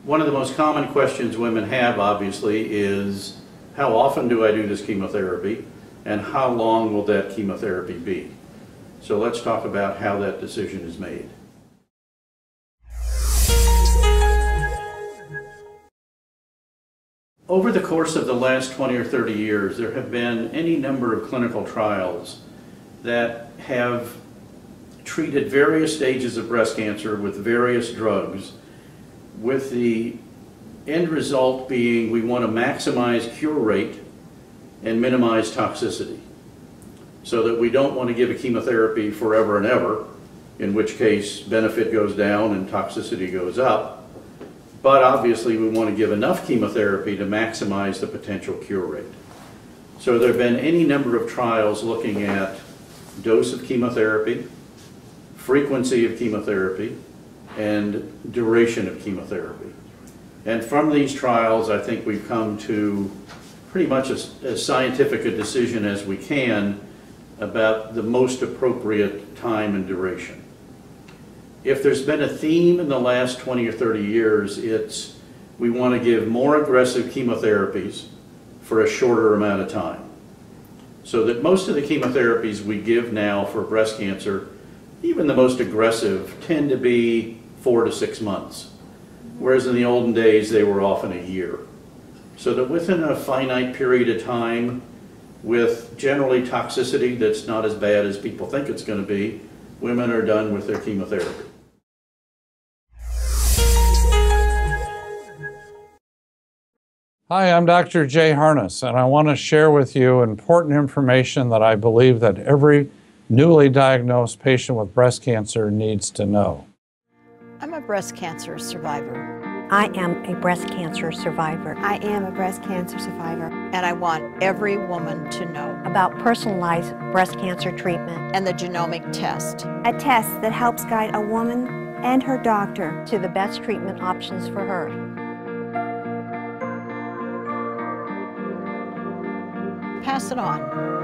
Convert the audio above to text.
One of the most common questions women have, obviously, is how often do I do this chemotherapy and how long will that chemotherapy be? So let's talk about how that decision is made. Over the course of the last 20 or 30 years, there have been any number of clinical trials that have treated various stages of breast cancer with various drugs, with the end result being we want to maximize cure rate and minimize toxicity, so that we don't want to give a chemotherapy forever and ever, in which case benefit goes down and toxicity goes up. But obviously we want to give enough chemotherapy to maximize the potential cure rate. So there have been any number of trials looking at dose of chemotherapy, frequency of chemotherapy, and duration of chemotherapy. And from these trials, I think we've come to pretty much as scientific a decision as we can about the most appropriate time and duration. If there's been a theme in the last 20 or 30 years, it's we want to give more aggressive chemotherapies for a shorter amount of time. So that most of the chemotherapies we give now for breast cancer, even the most aggressive, tend to be 4 to 6 months. Whereas in the olden days, they were often a year. So that within a finite period of time, with generally toxicity that's not as bad as people think it's going to be, women are done with their chemotherapy. Hi, I'm Dr. Jay Harness, and I want to share with you important information that I believe that every newly diagnosed patient with breast cancer needs to know. I'm a breast cancer survivor. I am a breast cancer survivor. I am a breast cancer survivor. And I want every woman to know About personalized breast cancer treatment and the genomic test. A test that helps guide a woman and her doctor to the best treatment options for her. Pass it on.